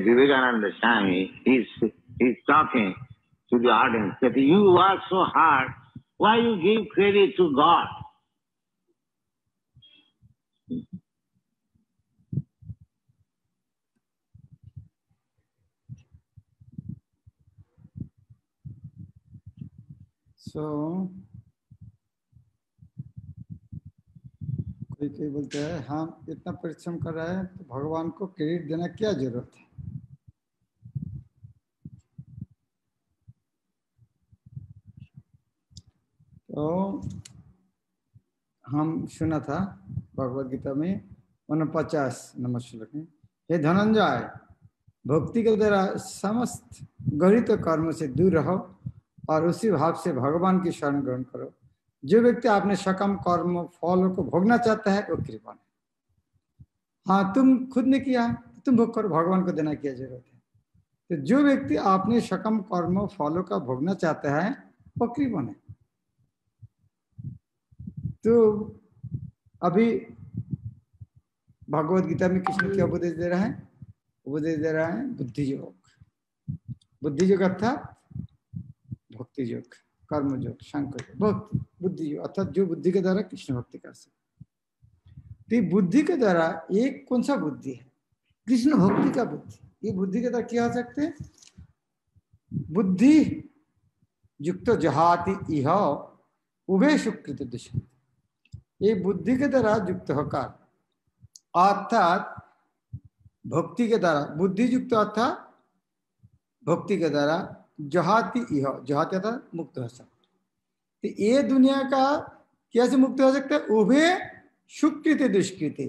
Vivekananda Swami, he's talking to the audience that you work so hard, why you give credit to God? So, कोई बोलते हैं हाँ इतना परिश्रम कर रहा है तो भगवान को क्रेडिट देना क्या जरूरत है। तो हम सुना था भगवद गीता में 49 नंबर श्लोक में, हे धनंजय भक्ति के द्वारा समस्त गणित कर्म से दूर रहो और उसी भाव से भगवान की शरण ग्रहण करो। जो व्यक्ति आपने सकम कर्म फल को भोगना चाहता है वो कृपण है। हाँ तुम खुद ने किया तो तुम भोग करो, भगवान को देना क्या जरूरत है। तो जो व्यक्ति आपने सकम कर्म फलों का भोगना चाहता है वो कृपण है। तो अभी भगवद गीता में कृष्ण क्या उपदेश दे रहा है? उपदेश दे रहा है बुद्धि योग। बुद्धि योग अर्थात भक्ति योग, कर्म योग, सांख्य योग, बुद्धि योग अर्थात जो बुद्धि के द्वारा कृष्ण भक्ति कर सकते। तो बुद्धि के द्वारा एक कौन सा बुद्धि है? कृष्ण भक्ति का बुद्धि। ये बुद्धि के द्वारा क्या हो सकते हैं? बुद्धि युक्त जहाति इह उभे सुकृत दिशा। ये बुद्धि के द्वारा युक्त होकर अर्थात भक्ति के द्वारा, बुद्धि युक्त अर्थात भक्ति के द्वारा जहाति इह, जहाति अर्थात मुक्त हो सकते। तो ये दुनिया का कैसे मुक्त हो सकते हैं? उभे सुकृति दुष्कृति,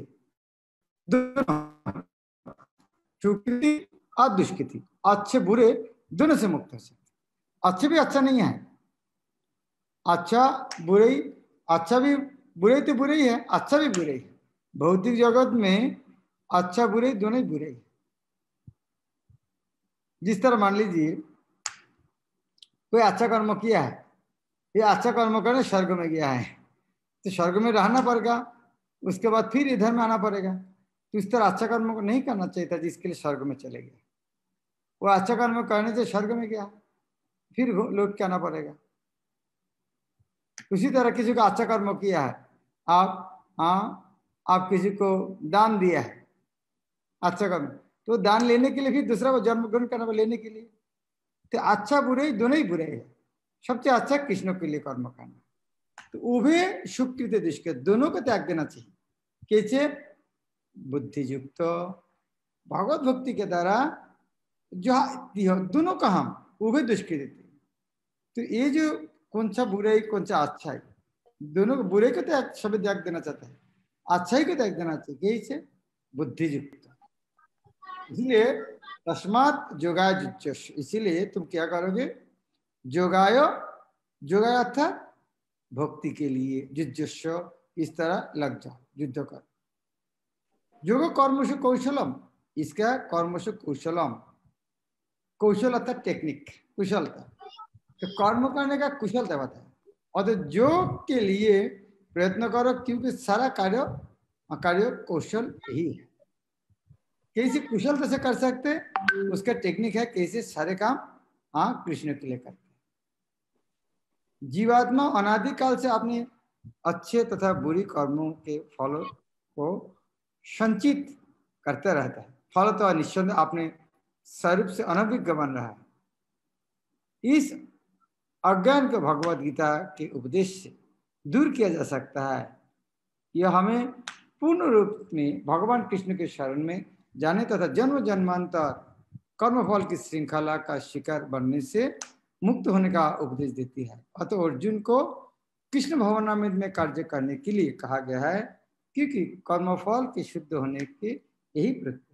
सुकृति और दुष्कृति, अच्छे बुरे दोनों से मुक्त हो सकते। अच्छे भी अच्छा नहीं है, अच्छा बुरे, अच्छा भी बुरे तो बुरे ही है, अच्छा भी बुरे ही है। भौतिक जगत में अच्छा बुरे दोनों ही बुरे ही। जिस तरह मान लीजिए कोई अच्छा कर्म किया है, ये अच्छा कर्म करने स्वर्ग में गया है तो स्वर्ग में रहना पड़ेगा, उसके बाद फिर इधर में आना पड़ेगा। तो इस तरह अच्छा कर्म को नहीं करना चाहिए था जिसके लिए स्वर्ग में चले गए। वो अच्छा कर्म करने से स्वर्ग में गया, फिर लौट के आना पड़ेगा। उसी तरह किसी को अच्छा कर्म किया है, आप किसी को दान दिया है अच्छा कर्म, तो दान लेने के लिए फिर दूसरा को जन्म ग्रहण करना लेने के लिए। तो अच्छा बुरे दोनों ही बुरे है। सबसे अच्छा कृष्ण के लिए कर्म करना। तो उभे सुकृत दुष्कृत दोनों को त्याग देना चाहिए। कैसे? बुद्धि युक्त भगवत भक्ति के द्वारा जो दोनों का हम उभे दुष्कृत। तो ये जो कौन सा बुराई कौन सा अच्छा है, दोनों को बुरे को त्याग सब त्याग देना चाहता है, अच्छाई को त्याग देना चाहिए। कैसे? बुद्धि युक्त। इसलिए तस्मात जोगाय जुज्जस, इसीलिए तुम क्या करोगे? जोगाय, जोगाय अर्थात भक्ति के लिए जुज्जस, इस तरह लग जाओ, युद्ध कर। योग कर्मसु कौशलम, इसका कर्मसु कौशलम, कौशल अर्थात टेक्निक, कुशलता। तो कर्म करने का कुशलता बताए। और तो योग के लिए प्रयत्न करो क्योंकि सारा कार्य कौशल यही है। कैसे कुशलता से कर सकते, उसका टेक्निक है कैसे सारे काम कृष्ण के लिए करते। जीवात्मा अनादिकाल से आपने अच्छे तथा बुरी कर्मों के फलों को संचित करते रहता है। फल तो निश्चिंत आपने स्वरूप से अनभिज्ञ बन रहा है। इस अज्ञान को भगवद गीता के उपदेश से दूर किया जा सकता है। यह हमें पूर्ण रूप में भगवान कृष्ण के शरण में जाने तथा जन्म जन्मांतर कर्मफल की श्रृंखला का शिकार बनने से मुक्त होने का उपदेश देती है। अतः अर्जुन को कृष्ण भवनामृत में कार्य करने के लिए कहा गया है क्योंकि कर्मफल के शुद्ध होने के यही प्रत्यय।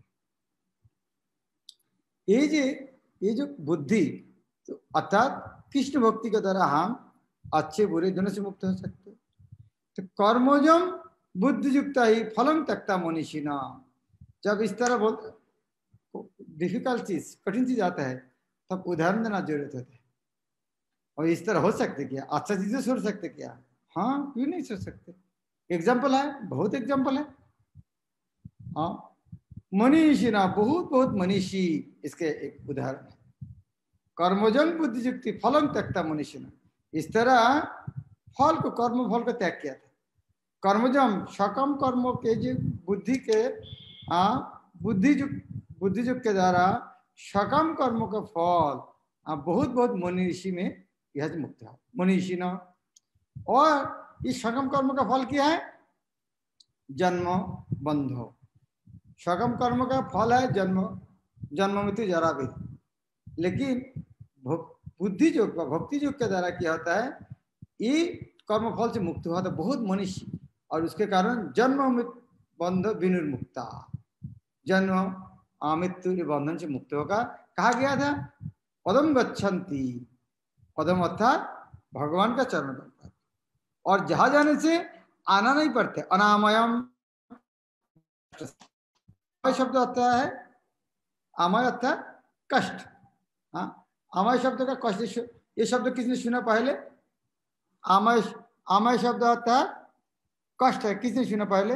ये जो बुद्धि तो अर्थात कृष्ण भक्ति के द्वारा हम अच्छे बुरे दोनों से मुक्त हो सकते हैं। तो कर्मोजम बुद्धि युक्त ही फलम त्यक्ता मनीषिणा। जब इस तरह बहुत डिफिकल्ट चीज, कठिन चीज आता है तब उदाहरण देना जरूरत होता है। और इस तरह हो सकते क्या? अच्छा चीजें छोड़ सकते क्या? हाँ, क्यों नहीं छोड़ सकते? एग्जाम्पल है, बहुत एग्जाम्पल है। हाँ, मनीषिना, बहुत बहुत मनीषी इसके एक उदाहरण है। कर्मजन बुद्धियुक्ति फलम त्यक्ता मनीषिना, इस तरह फल को, कर्म फल को त्याग किया था। कर्मजम सकम कर्मों के जो बुद्धि के बुद्धियुक्त के द्वारा सकम कर्मों का फल बहुत बहुत मनीषी में यह मुक्त है। मनीषिना, और इस सकम कर्म का फल क्या है? जन्म बंधो। सकम कर्म का फल है जन्म मृत्यु जरा भी। लेकिन बुद्धि योग का, भक्ति योग के द्वारा क्या होता है? ये कर्म फल से मुक्त हुआ तो बहुत मनुष्य, और उसके कारण जन्म बंध विनिर्मुक्ता, जन्म मृत्यु बंधन से मुक्त होगा। कहा गया था पदम गच्छन्ति, पदम अर्थात भगवान का चरण करता है, और जहां जाने से आना नहीं पड़ते। अनामयम शब्द आता है, अमय अर्थात कष्ट। हाँ, अमय शब्द का कष्ट, ये शब्द किसने सुना पहले? अमय शब्द अर्थात कष्ट है, किसने सुना पहले?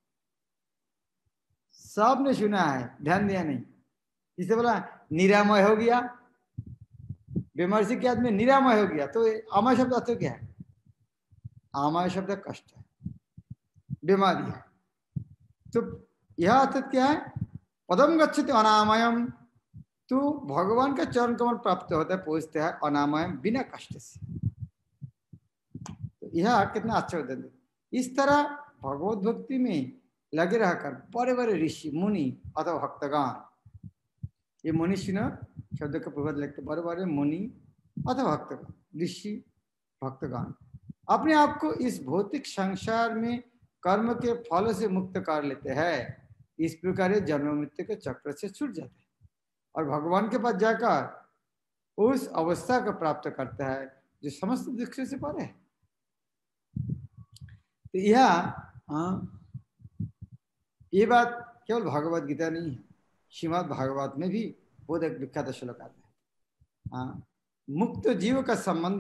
सबने सुना है, ध्यान दिया नहीं। इसे बोला निरामय हो गया, विमर्शी के आदमी निरामय हो गया, तो अमय शब्द अर्थ क्या है? अमय शब्द कष्ट है, बीमारी है। तो यह अर्थ क्या है? पदम गच्छति अनामयम, तो भगवान का चरण कमल प्राप्त होता है, पहुंचते हैं अनामयम, बिना कष्ट से। तो यह कितना अच्छा होता है। इस तरह भगवत भक्ति में लगे रहकर बड़े बड़े ऋषि मुनि अथवा भक्तगान, ये मुनि सुना शब्द का प्रभाव लगते, बड़े बड़े मुनि अथवा भक्तगान, ऋषि भक्तगान अपने आप को इस भौतिक संसार में कर्म के फल से मुक्त कर लेते हैं। इस प्रकार जन्म मृत्यु के चक्र से छूट जाते हैं और भगवान के पास जाकर उस अवस्था को प्राप्त करता है जो समस्त दुख से परे है। तो ये बात केवल भगवत गीता नहीं है, श्रीमद् भागवत में भी बहुत एक विख्यात श्लोक आता है। मुक्त जीव का संबंध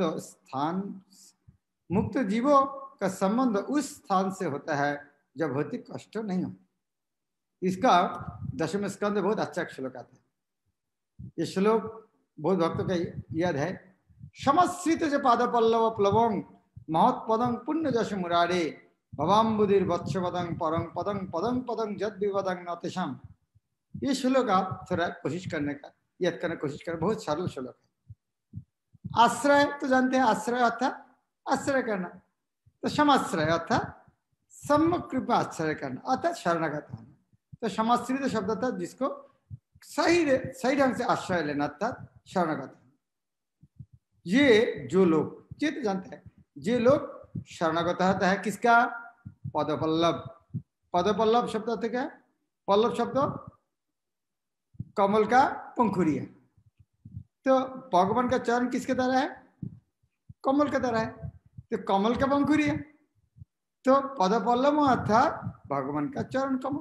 मुक्त जीवों का संबंध उस स्थान से होता है जब भौतिक कष्ट नहीं हो। इसका 10वें स्कंद बहुत अच्छा श्लोक आता है। ये श्लोक बहुत भक्तों का याद है। समश्रित च पाद पल्लव प्लवं महत्पदं पुण्य जश मुरारे भवाम्बुधिर वत्सवदं परं पदं पदं पदं जद विवदं नतिशम। ये श्लोक आप थोड़ा कोशिश करने का, याद करने कोशिश करें, बहुत सरल श्लोक है। आश्रय तो जानते हैं, आश्रय अर्थात आश्रय करना, तो समाश्रय अर्थात सम्यक कृपा आश्रय करना अर्थात शरणागत होना। तो समाश्रित शब्द था जिसको सही ढंग से आश्रय लेना अर्थात शरणागत। ये जो लोग, ये तो जानते हैं, ये लोग शरणागत होता है किसका? पदपल्लव। पदपल्लव शब्द अर्थ क्या है? पल्लव शब्द कमल का पंखुड़ी है। तो भगवान का चरण किसके तरह है? कमल के तरह है, तो कमल का पंखुड़ी है। तो पदपल्लव अर्थात भगवान का चरण कमल,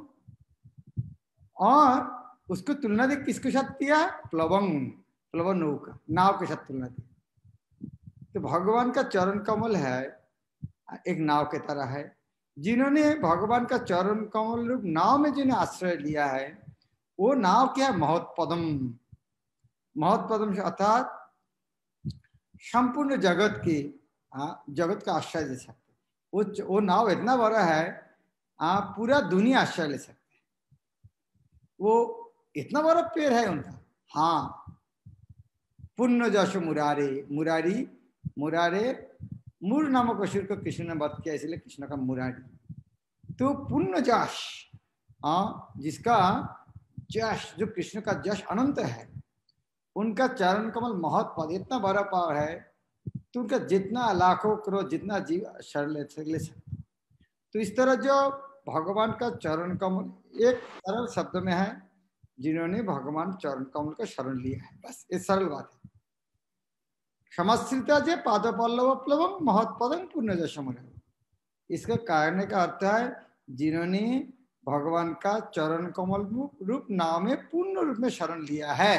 और उसको तुलना दे किसके साथ किया? प्लवंग, प्लव नौका, नाव के साथ तुलना दी। तो भगवान का चरण कमल है एक नाव के तरह है। जिन्होंने भगवान का चरण कमल रूप नाव में जिन्हें आश्रय लिया है, वो नाव क्या है? महत्पदम। महत्पदम अर्थात संपूर्ण जगत की, जगत का आश्रय ले सकते। वो नाव इतना बड़ा है, पूरा दुनिया आश्रय ले सकते। वो इतना बड़ा पेड़ है उनका। हाँ, पुण्य जश मुरारे, मुरारी, मुरारे मूर नामक असुर को कृष्ण ने वध किया, इसलिए कृष्ण का मुरारी। तो पुण्य जश, जिसका जश, जो कृष्ण का जश अनंत है, उनका चरण कमल महत्पद इतना बड़ा पावर है, तो उनका जितना लाखों करोड़ जितना जीव शरण ले सकते। तो इस तरह जो भगवान का चरण कमल एक सरल शब्द में है, जिन्होंने भगवान चरण कमल का शरण लिया है, बस ये सरल बात है। समश्रिता जे पाद पल्लव प्लवम महत्पदं पुण्य जशम। इसका कारण का अर्थ है जिन्होंने भगवान का चरण कमल रूप नाम में पूर्ण रूप में शरण लिया है,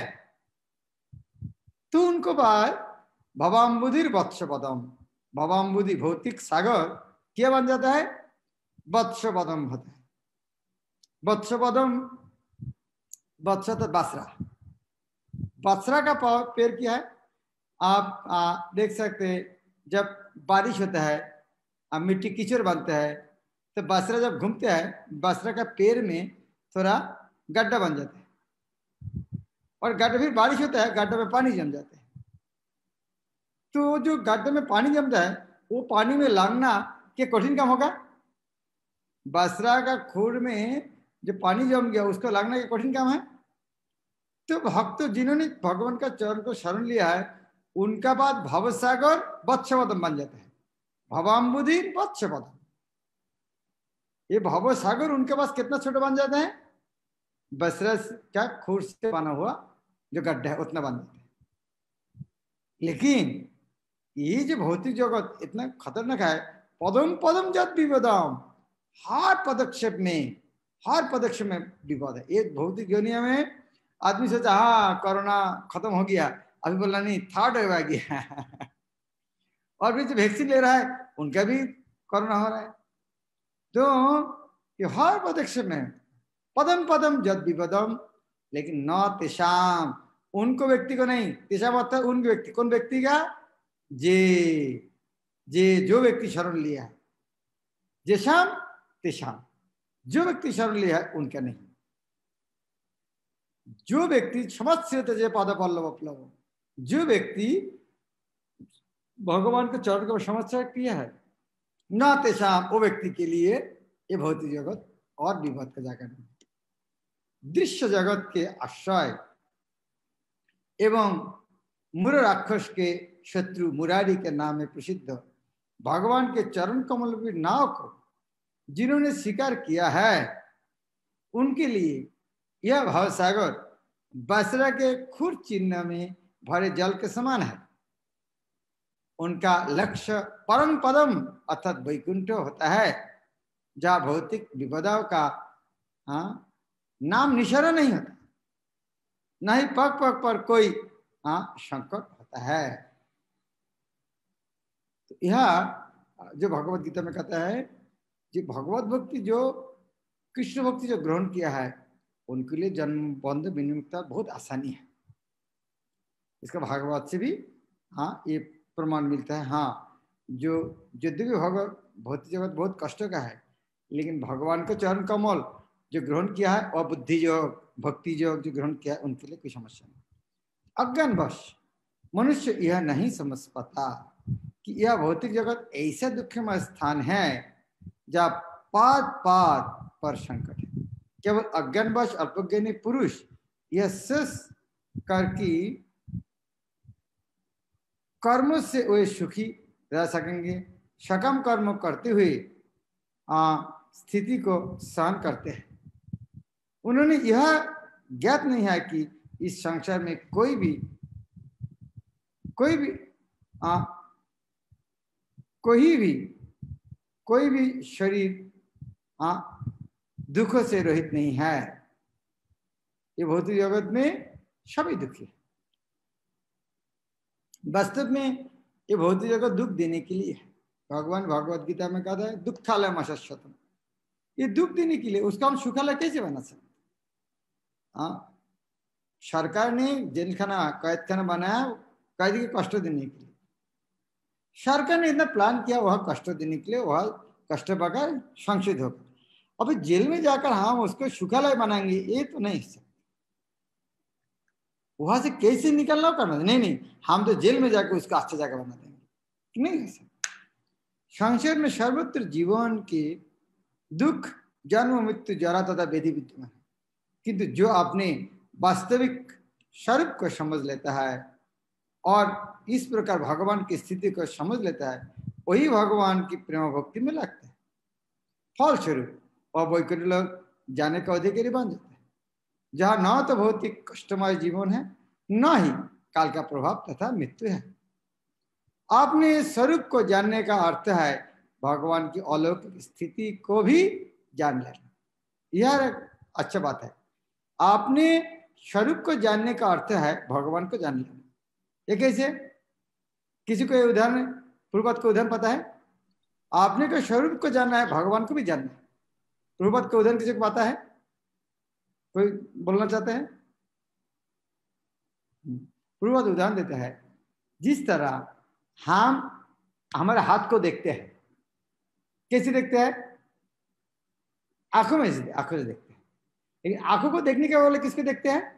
तो उनको बाद भवाम्बुधिर वत्सपदम, भवाम्बुधि भौतिक सागर क्या बन जाता है? वत्सपदम होता है। वत्सपदम बत्सा तो बसरा, बसरा का पेड़ क्या है? आप देख सकते हैं, जब बारिश होता है, अब मिट्टी कीचड़ बनता है, तो बसरा जब घूमते हैं, बसरा का पेड़ में थोड़ा गड्ढा बन जाता है, और गड्ढे फिर बारिश होता है, गड्ढे में पानी जम जाता है। तो जो गड्ढे में पानी जमता है, वो पानी में लांगना क्या कठिन काम होगा? बसरा का खूर में जो पानी जम गया, उसको लांगना क्या कठिन काम है? तो भक्त जिन्होंने भगवान का चरण को शरण लिया है, उनका बाद भवसागर वत्सपदम बन जाता है। भवाम्बुधि वत्सपदम, ये भवसागर उनके पास कितना छोटा बन जाता है? बसरा का खूर से बना हुआ जो गड्ढा है उतना बन जाता है। लेकिन ये जो भौतिक जगत इतना खतरनाक है, पदम पदम जत विपदम, हर पदक्षेप में विपद है। ये भौतिक दुनिया में आदमी सोचा हाँ कोरोना खत्म हो गया, अभी बोला नहीं थर्ड वेव आ गया और भी जो वैक्सीन ले रहा है उनका भी कोरोना हो रहा है। तो ये हर पदक्षेप में पदम पदम जद विपदम, लेकिन न तेषाम, उनको व्यक्ति को नहीं, तेषाम मतलब उनके व्यक्ति, कौन व्यक्ति का? जे जो व्यक्ति शरण लिया है, जेशाम तेषाम, जो व्यक्ति शरण लिया है उनका नहीं। जो व्यक्ति क्षमस्यते जे पाद पल्लव प्लव, जो व्यक्ति भगवान के चरण को समस्या किया है, न तेषाम, वो व्यक्ति के लिए ये भौतिक जगत और विपद का जगह नहीं। दृश्य जगत के आश्रय एवं मुर राक्षस के शत्रु मुरारी के नाम में प्रसिद्ध भगवान के चरण कमल की नाव को जिन्होंने स्वीकार किया है, उनके लिए यह भवसागर बसरा के खुर चिन्ह में भरे जल के समान है। उनका लक्ष्य परम पदम अर्थात वैकुंठ होता है, जहां भौतिक विपदाओं का नाम निशाना नहीं होता, न ही पग पग पर कोई संकट होता है। तो यह जो भगवत गीता में कहता है, जो भगवत भक्ति, जो कृष्ण भक्ति जो ग्रहण किया है, उनके लिए जन्म बंध विनिमुक्ता बहुत आसानी है। इसका भागवत से भी ये प्रमाण मिलता है। जो यद्यपि भगवत भौतिक जगत बहुत कष्ट का है, लेकिन भगवान का चरण कमल जो ग्रहण किया है और बुद्धि योग भक्ति योग जो ग्रहण किया है, उनके लिए कोई समस्या नहीं। अज्ञानवश मनुष्य यह नहीं समझ पाता कि यह भौतिक जगत ऐसा दुखमय स्थान है जहाँ पाद पाद पर संकट है। केवल अज्ञानवश अल्पज्ञानी पुरुष यह शेष करके कर्म से वे सुखी रह सकेंगे, सकम कर्म करते हुए स्थिति को सहन करते हैं। उन्होंने यह ज्ञात नहीं है कि इस संसार में कोई भी शरीर दुखों से रहित नहीं है। ये भौतिक जगत में सभी दुखी है। वास्तव में ये भौतिक जगत दुख देने के लिए है। भगवान भगवत गीता में कहता है दुखालय मशस्वतम, ये दुख देने के लिए, उसका हम सुखालय कैसे बना सकते? सरकार ने जेल खाना कैद खाना बनाया कैदी के कष्ट देने के लिए। सरकार ने इतना प्लान किया वह कष्ट देने के लिए, वह कष्ट पाकर संशोधित होकर अभी जेल में जाकर हम उसको सुखालय बनाएंगे, ये तो नहीं सकते। वहां से कैसे निकलना करना, नहीं हम तो जेल में जाकर उसको अच्छी जगह बना देंगे, नहीं है सकते। संसार में सर्वत्र जीवन के दुख जन्म मृत्यु जरा तथा वेदी विद्यमान है, किंतु जो अपने वास्तविक स्वरूप को समझ लेता है और इस प्रकार भगवान की स्थिति को समझ लेता है, वही भगवान की प्रेम भक्ति में लगता है। फलस्वरूप वह वैकुंठ लोक जाने का अधिकारी बन जाता है, जहां न तो भौतिक कष्टमय जीवन है, न ही काल का प्रभाव तथा मृत्यु है। आपने स्वरूप को जानने का अर्थ है भगवान की अलौकिक स्थिति को भी जान लेना। यह अच्छा बात है। आपने स्वरूप को जानने का अर्थ है भगवान को जान लेना। ये कैसे? किसी को उदाहरण, पूर्वत को उदाहरण पता है? आपने को स्वरूप को जानना है, भगवान को भी जानना है। पूर्वत का उदाहरण किसी को पता है? कोई बोलना चाहते हैं? पूर्ववत उदाहरण देता है, जिस तरह हम हमारे हाथ को देखते हैं, कैसे देखते हैं? आंखों में से, आंखों से देखते हैं। लेकिन आंखों को देखने के बदले किसको देखते हैं?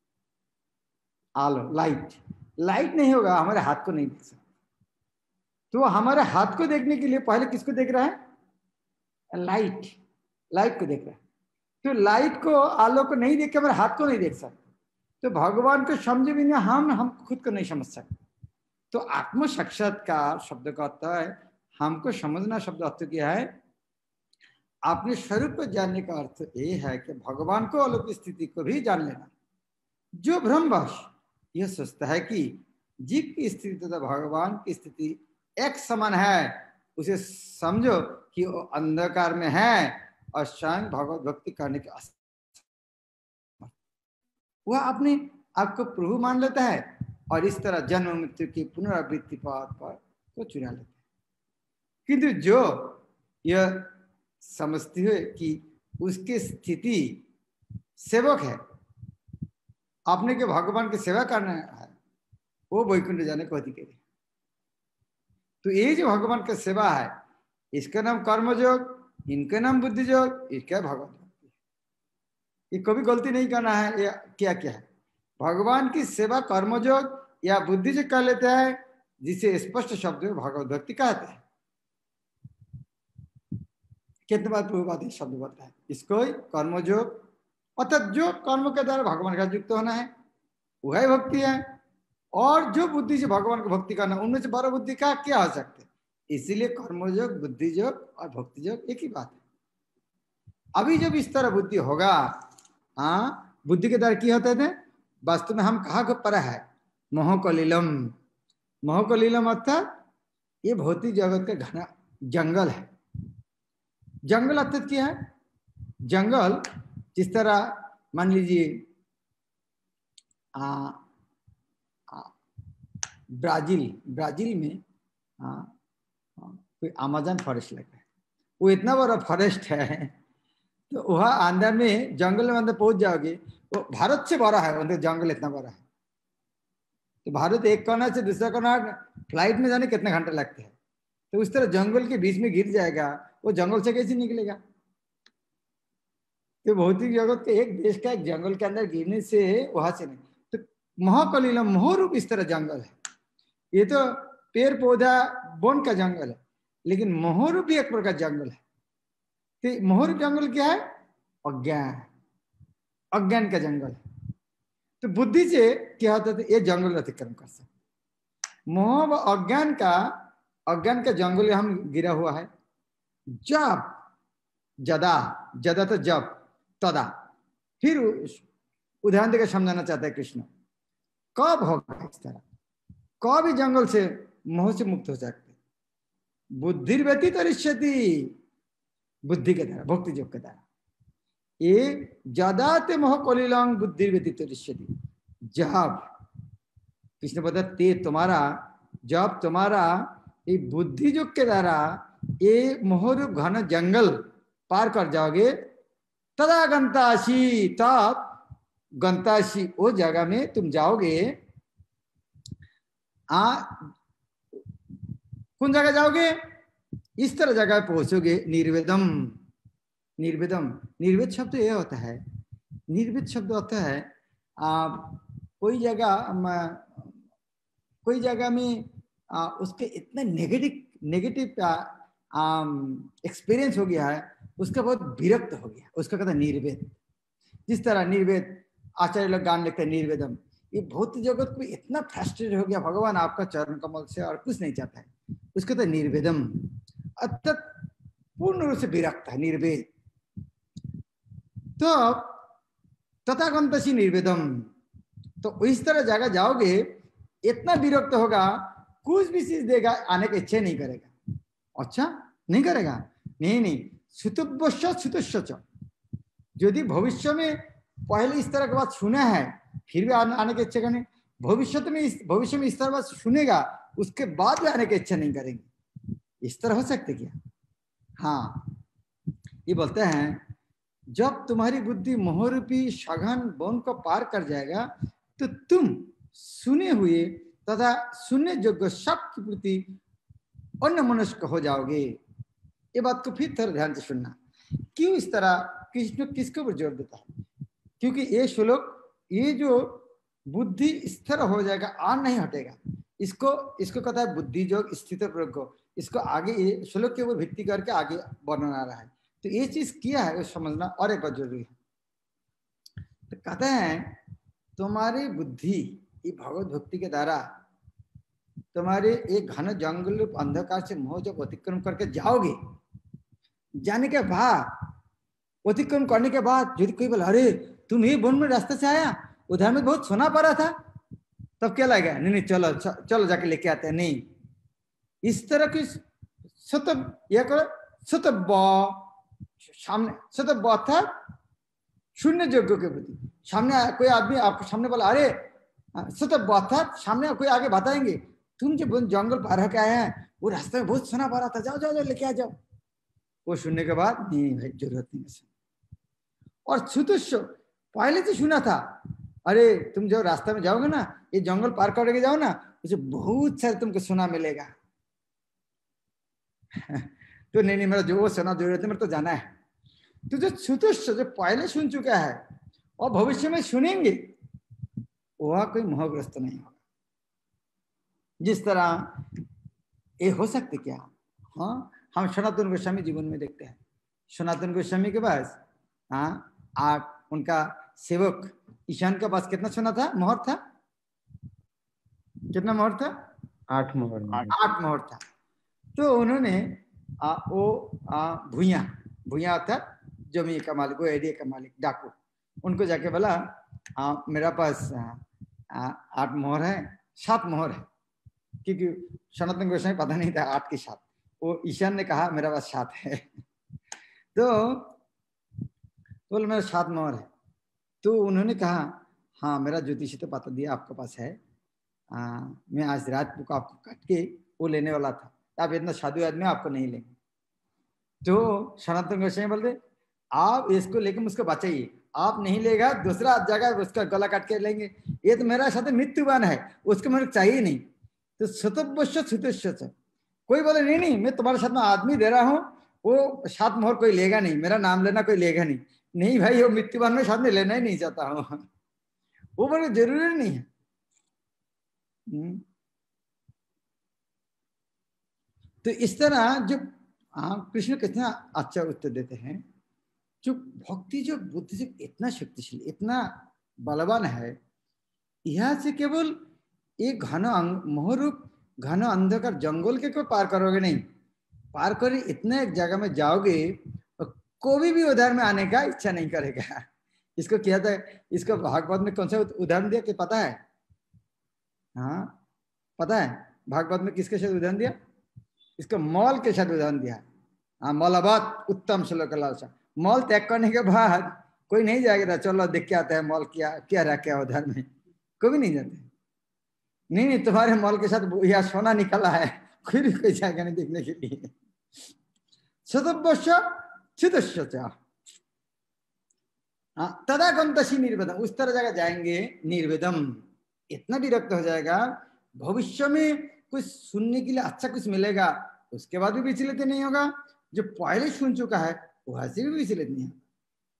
आलो, लाइट। लाइट नहीं होगा हमारे हाथ को नहीं देख सकते। तो हमारे हाथ को देखने के लिए पहले किसको देख रहा है? लाइट। लाइट को देख रहा है। तो लाइट को, आलो को नहीं देख के हमारे हाथ को नहीं देख सकते। तो भगवान को समझे बिना हम खुद को नहीं समझ सकते। तो आत्म साक्षात्कार शब्द का अर्थ है, हमको समझना शब्द अर्थ क्या है? अपने स्वरूप को जानने का अर्थ ये है कि भगवान को, अलौकिक स्थिति को भी जान लेना। जो भ्रमवश यह सोचता है कि जीव की स्थिति तथा भगवान की स्थिति एक समान है, उसे समझो कि वो अंधकार में है और स्वयं भगवत भक्ति करने के वह अपने आपको प्रभु मान लेता है और इस तरह जन्म मृत्यु की पुनरावृत्ति पथ पर को चुरा लेता है। किंतु जो यह समझती है कि उसकी स्थिति सेवक है, आपने के भगवान की सेवा करना है, वो वैकुंठ जाने को अधिकारी। तो ये जो भगवान की सेवा है, इसका नाम कर्मयोग, इनका नाम बुद्धि योग, इसका भगवान भक्ति। ये कभी गलती नहीं करना है। ये क्या क्या है? भगवान की सेवा कर्मयोग या बुद्धि योग कर लेता है, जिसे स्पष्ट शब्द में भगवत भक्ति कहते हैं। कितने बार पूर्ववादी शब्द बोलता है इसको? कर्मयोग, अर्थात जो कर्म के द्वारा भगवान का युक्त होना है वही भक्ति है। और जो बुद्धि से भगवान को भक्ति करना, उनमें से बड़ा बुद्धि का क्या हो सकते हैं? इसीलिए कर्मयोग, बुद्धि योग और भक्ति योग एक ही बात है। अभी जब इस तरह बुद्धि होगा, हाँ, बुद्धि के द्वारा क्या होता है? वास्तव में हम कहाँ को पढ़ा है? मोह कलिलम। मोह कलिलम अर्थात ये भौतिक जगत का घना जंगल है। जंगल अर्थात क्या है? जंगल जिस तरह मान लीजिए ब्राजील में कोई अमेज़न फॉरेस्ट लगता है। वो इतना बड़ा फॉरेस्ट है, तो वहाँ अंदर में, जंगल में अंदर पहुंच जाओगे, वो भारत से बड़ा है, अंदर जंगल इतना बड़ा है। तो भारत एक कोना से दूसरा कोना फ्लाइट में जाने कितने घंटे लगते हैं। तो उस तरह जंगल के बीच में गिर जाएगा, वो जंगल से कैसे निकलेगा? तो भौतिक जगत के एक देश का एक जंगल के अंदर गिरने से वहां से नहीं। तो महाकलिलम, मोहरूप इस तरह जंगल है। ये तो पेड़ पौधा वन का जंगल है, लेकिन मोहरूप भी एक प्रकार जंगल है। तो मोहरूप जंगल क्या है? अज्ञान, अज्ञान का जंगल है। तो बुद्धि से क्या होता है? ये जंगल अतिक्रम कर सकते। मोह व अज्ञान का जंगल हम गिरा हुआ है। जब जदा, जदा तो जब, तदा, फिर उदाहरण देकर समझाना चाहता है कृष्ण। कब होगा इस तरह? कब जंगल से, मोह से मुक्त हो सकते? बुद्धि व्यतीत रिष्यति, बुद्धि के द्वारा, भक्ति योग के द्वारा। ये जदाते मोह कलिलंग बुद्धि व्यतीत रिष्यति। जब कृष्ण बता ते तुम्हारा, जब तुम्हारा ये बुद्धि योग के द्वारा ये मोहरूप घन जंगल पार कर जाओगे, तदा गंतासी, तब गंतासी वो जगह में तुम जाओगे। कौन जगह जाओगे? इस तरह जगह पहुंचोगे, निर्वेदम। निर्वेदम, निर्वेद शब्द ये होता है, निर्वेद शब्द होता है कोई जगह में उसके इतना नेगेटिव एक्सपीरियंस हो गया है, उसका बहुत विरक्त हो गया, उसका कहता है निर्वेद। जिस तरह निर्वेद आचार्य लोग गान लिखते हैं निर्वेदम, ये भौतिक जगत को इतना फ्रस्ट्रेटेड हो गया भगवान आपका चरण कमल से और कुछ नहीं चाहता है, उसको तो निर्वेदम, अर्थात पूर्ण रूप से विरक्त है, निर्वेद। तो तथागंतसी निर्वेदम, तो इस तरह जगह जाओगे, इतना विरक्त होगा, कुछ भी चीज देगा आने की इच्छा नहीं करेगा। अच्छा नहीं करेगा? नहीं, सुतुश्च, यदि भविष्य में पहले इस तरह की बात सुना है फिर भी आने की इच्छा करेंगे, भविष्य में इस तरह बात सुनेगा उसके बाद भी आने की इच्छा नहीं करेंगे। इस तरह हो सकते क्या? हाँ, ये बोलते हैं जब तुम्हारी बुद्धि मोहरूपी सघन वन को पार कर जाएगा तो तुम सुने हुए तथा सुनने योग्य सबके प्रति अन्य मनुष्य हो जाओगे। ये बात को फिर थोड़ा ध्यान से सुनना। क्यों इस तरह कृष्ण किसके ऊपर जोर देता है? क्योंकि ये श्लोक, ये जो बुद्धि स्थिर हो जाएगा, आन नहीं हटेगा, इसको कहता है बुद्धि योग स्थित प्रज्ञ। इसको आगे ये श्लोक के ऊपर भित्ति करके आगे वर्णन आ रहा है। तो ये चीज किया है वो समझना और एक बात जरूरी है। तो कहते हैं तुम्हारी बुद्धि ये भगवत भक्ति के द्वारा तुम्हारे एक घन जंगल अंधकार से मोह जब अतिक्रम करके जाओगे, जाने के बाद, अतिक्रम करने के बाद यदि कोई बोला अरे तुम ये वन में रास्ते से आया, उधर में बहुत सोना पड़ा था, तब क्या लगेगा? नहीं नहीं चलो चलो जाके लेके आते हैं। नहीं, इस तरह की सतब यह करो, सतब सामने, सतब था शून्य योग्य के प्रति। सामने कोई आदमी आपके सामने बोला अरे सतब था, सामने कोई आगे बताएंगे तुम जो जंगल पार होकर आए हैं वो रास्ते में बहुत सोना पड़ा था, जाओ जाओ जाओ लेके आ जाओ। वो सुनने के बाद नहीं भाई जरूरत नहीं है। और छुतुष्य पहले से सुना था, अरे तुम जो रास्ते में जाओगे ना, ये जंगल पार करके जाओ ना, उसे बहुत सारे तुमको सोना मिलेगा। तो नहीं नहीं मेरा जो वो सोना जरूरत है, मेरे तो जाना है। तो जो छुतुष्य जो पहले सुन चुका है और भविष्य में सुनेंगे, वह कोई मोहग्रस्त नहीं होगा। जिस तरह ये हो सकते क्या? हाँ, हम सनातन गोस्वामी जीवन में देखते हैं। सनातन गोस्वामी के पास आप उनका सेवक ईशान के पास कितना सोना था, मोहर था? कितना मोहर था? 8 मोहर। 8 मोहर था। तो उन्होंने वो भूया था जमीन का मालिक, वो एरिया का मालिक डाकू, उनको जाके बोला मेरा पास 8 मोहर है, 7 मोहर है, क्योंकि सनातन गोस्वामी पता नहीं था 8 की 7। वो ईशान ने कहा मेरा पास 7 है। तो बोले मेरा 7 मोहर है। तो उन्होंने कहा हाँ मेरा ज्योतिषी तो पता दिया आपके पास है, मैं आज रात को आपको काट के वो लेने वाला था, आप इतना साधु आदमी आपको नहीं लेंगे। तो सनातन गोस्वामी बोलते आप इसको लेकर मुझको बचाइए, आप नहीं लेगा दूसरा जगह उसका गला काट के लेंगे, ये तो मेरा साथ मृत्युवान है, उसको मेरे चाहिए नहीं। तो सुतुष्य कोई बोले नहीं नहीं मैं तुम्हारे साथ में आदमी दे रहा हूँ, वो 7 मोहर कोई लेगा नहीं, मेरा नाम लेना कोई लेगा नहीं। नहीं भाई वो मृत्युवान में साथ में लेना ही नहीं चाहता हूँ, वो बड़े जरूरी नहीं है। तो इस तरह जो कृष्ण कितना अच्छा उत्तर देते हैं, जो भक्ति जो बुद्धि से इतना शक्तिशाली इतना बलवान है, यह से केवल एक घन मोहरूप घन अंधकार जंगल के कोई पार करोगे नहीं, पार कर इतने एक जगह में जाओगे कोई भी उधर में आने का इच्छा नहीं करेगा। इसको किया था, इसको भागवत में कौन सा उदाहरण दिया कि पता है? हाँ पता है भागवत में किसके साथ उदाहरण दिया? इसको मॉल के साथ उदाहरण दिया। हाँ मौलाबाद उत्तम श्लोक लालसा, मॉल त्याग करने के बाद कोई नहीं जाएगा चलो देख के आता है मॉल क्या क्या रखा है उधर में, कोई भी नहीं जाते। नहीं नहीं तुम्हारे मॉल के साथ यह सोना निकला है, कोई भी कोई जाएगा नहीं देखने के लिए। तदा गंतसी निर्वेदम, उस तरह जगह जाएंगे निर्वेदम, इतना विरक्त हो जाएगा, भविष्य में कुछ सुनने के लिए अच्छा कुछ मिलेगा उसके बाद भी विचलित नहीं होगा, जो पहले सुन चुका है वहां से भी विचलित नहीं होगा।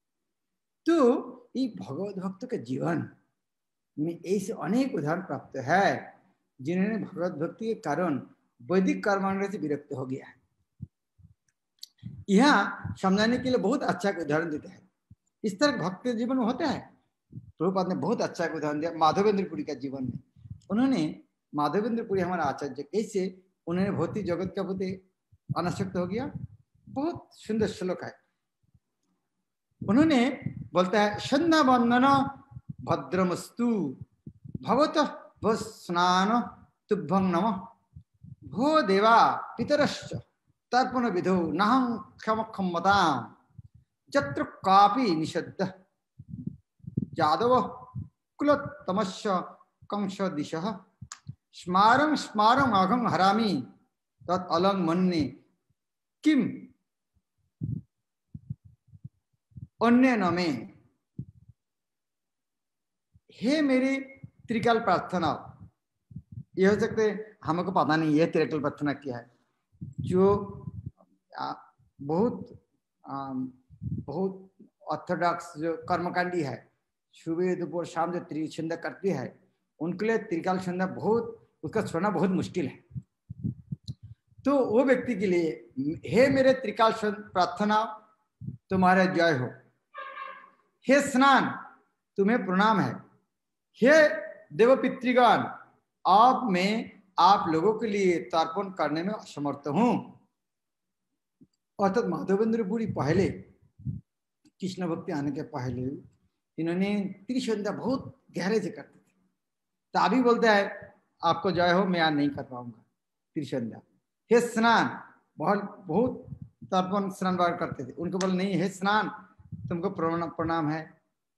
तो ये भगवत भक्त के जीवन में ऐसे अनेक उदाहरण प्राप्त है जिन्होंने भगवत भक्ति के कारण वैदिक कर्मांड से विरक्त हो गया है। यहाँ समझाने के लिए बहुत अच्छा उदाहरण देते हैं। इस तरह भक्त जीवन में होता है। प्रभुपाद ने बहुत अच्छा उदाहरण दिया माधवेंद्रपुरी का जीवन में। उन्होंने माधवेंद्रपुरी हमारा आचार्य कैसे उन्होंने भौतिक जगत का प्रति अनासक्त हो गया, बहुत सुंदर श्लोक है। उन्होंने बोलता है संध्या वंदन भद्रमस्तु भगवत स्नान तुभ्यं नमः भो देवा पितरश्च तर्पण विधो नहं क्षमक्षमतां जत्र कापि निषद्ध यादव कुलोत्तमस्य कंस दिशः स्मारं स्मारं अघं हरामि तत् अलंग मन्ये किम अन्य न में। हे मेरे त्रिकाल प्रार्थना, ये हो सकते हमको पता नहीं ये त्रिकाल प्रार्थना क्या है, जो बहुत बहुत ऑर्थोडॉक्स जो कर्मकांडी है, सुबह दोपहर शाम जो त्रिसंध्या करती है, उनके लिए त्रिकाल संध्या बहुत, उसका छोड़ना बहुत मुश्किल है। तो वो व्यक्ति के लिए, हे मेरे त्रिकाल प्रार्थना तुम्हारा जय हो, हे स्नान तुम्हें प्रणाम है, हे देव पितृगण अब मैं आप लोगों के लिए तर्पण करने में असमर्थ हूं। अर्थात माधवेंद्र पुरी पहले, कृष्ण भक्ति आने के पहले इन्होंने त्रिसंध्या बहुत गहरे से करते थे, तो अभी बोलता है आपको जय हो, मैं आज नहीं कर पाऊंगा त्रिसंध्या। हे स्नान, बहुत तर्पण स्नान बार करते थे, उनको बोले नहीं हे स्नान तुमको प्रणाम है।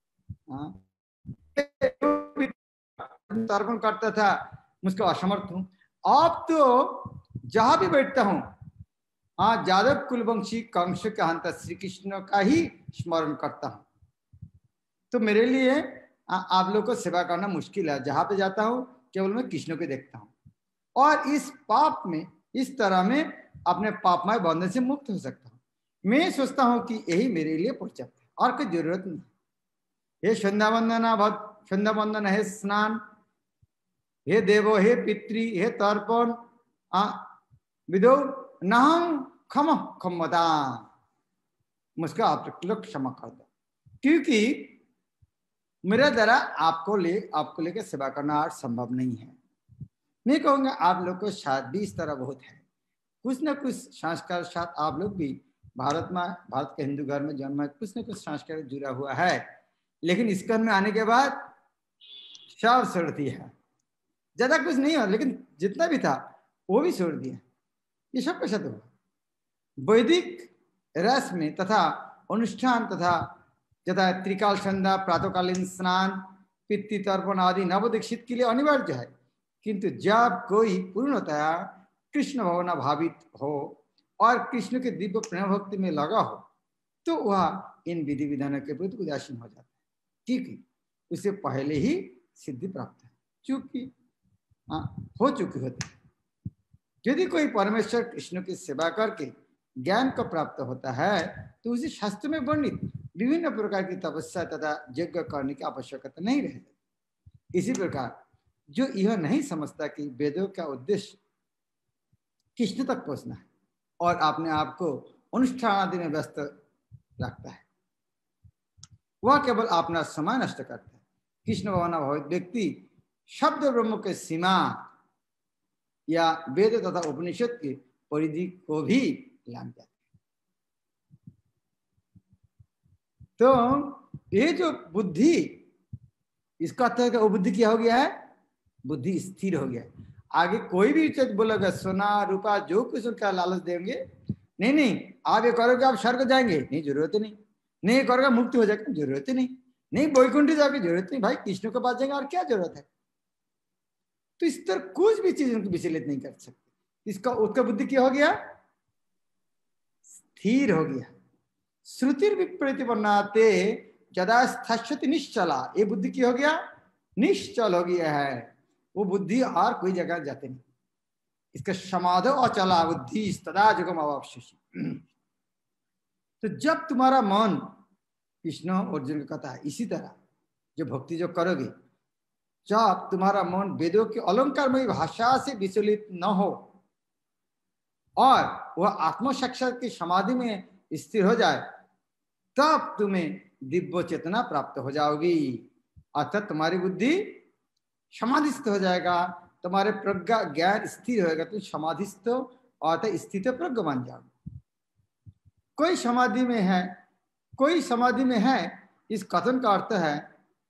तर्पण करता था, मुझको असमर्थ हूं। अब तो जहां भी बैठता हूं, हाँ, जादव कुलवंशी कंस के हंत श्री कृष्ण का ही स्मरण करता हूं। तो मेरे लिए आप लोग को सेवा करना मुश्किल है, जहां पे जाता हूं केवल मैं कृष्ण को देखता हूं, और इस पाप में, इस तरह में अपने पापमय बंधन से मुक्त हो सकता हूं। मैं सोचता हूं कि यही मेरे लिए पर्याप्त है और कोई जरूरत नहीं। हे संध्या वंदन, हे स्नान, हे देवो, हे पितृ, हे तर्पण विदो नाहं क्षमता, मुझको आप लोग क्षमा कर दो, क्योंकि मेरे द्वारा आपको लेकर सेवा करना आज संभव नहीं है। मैं कहूँगा आप लोग को शायद भी इस तरह बहुत है, कुछ न कुछ संस्कार साथ आप लोग भी भारत के हिंदू घर में जन्म है, कुछ न कुछ संस्कार जुड़ा हुआ है, लेकिन इस घर में आने के बाद सब छोड़ दिया। ज्यादा कुछ नहीं हो, लेकिन जितना भी था वो भी छोड़ दिया। ये सब कैसा तो वैदिक रस में तथा अनुष्ठान तथा त्रिकाल संध्या, प्रातःकालीन स्नान, पितृ तर्पण आदि नवदीक्षित के लिए अनिवार्य है, किंतु जब कोई पूर्णतया कृष्ण भावना भावित हो और कृष्ण के दिव्य प्रेम भक्ति में लगा हो, तो वह इन विधि विधानों के प्रति उदासीन हो जाता है, क्योंकि उसे पहले ही सिद्धि प्राप्त है, चूंकि हो चुकी होती है। यदि कोई परमेश्वर कृष्ण की सेवा करके ज्ञान को प्राप्त होता है, तो उसे शास्त्र में वर्णित विभिन्न प्रकार की तपस्या तथा यज्ञ करने की आवश्यकता नहीं रह जाती। इसी प्रकार जो यह नहीं समझता कि वेदों का उद्देश्य कृष्ण तक पहुंचना है और अपने आप को अनुष्ठान आदि में व्यस्त रखता है, वह केवल अपना समय नष्ट करता है। कृष्ण भावना भावित व्यक्ति शब्द ब्रह्म के सीमा या वेद तथा उपनिषद की परिधि को भी लांघ जाता है। तो ये जो बुद्धि, इसका अर्थ है कि वो बुद्धि क्या हो गया है, बुद्धि स्थिर हो गया है। आगे कोई भी चीज बोलेगा, सोना रूपा जो कुछ उनका लालच देंगे, नहीं आप ये करोगे आप स्वर्ग जाएंगे, नहीं जरूरत नहीं, नहीं करोगे मुक्ति हो जाएगा, जरूरत नहीं वैकुंठ जाएगी, जरूरत नहीं, भाई कृष्ण के पास जाएंगे और क्या जरूरत है। तो इस तरह कुछ भी चीज उनको विचलित नहीं कर सकती। इसका उसका बुद्धि क्या हो गया, स्थिर हो गया। श्रुतिर विपरीत बनाते जदा स्थश्यति निश्चला, ये बुद्धि क्या हो गया, निश्चल हो गया है। वो बुद्धि और कोई जगह जाते नहीं। इसका समाधो अचला बुद्धि तदा जगम अवाप्स्यसि। तो जब तुम्हारा मन कृष्ण अर्जुन का कथा है, इसी तरह जो भक्ति जो करोगे, जब तुम्हारा मन वेदों के अलंकारमयी भाषा से विचलित न हो और वह आत्म साक्षात की समाधि में स्थिर हो जाए, तब तुम्हें दिव्य चेतना प्राप्त हो जाओगी। अर्थात तुम्हारी बुद्धि समाधिस्थ हो जाएगा, तुम्हारे प्रज्ञा ज्ञान स्थिर होगा, तुम समाधिस्थ अर्थात स्थित प्रज्ञ बन जाओगे। कोई समाधि में है, कोई समाधि में है, इस कथन का अर्थ है,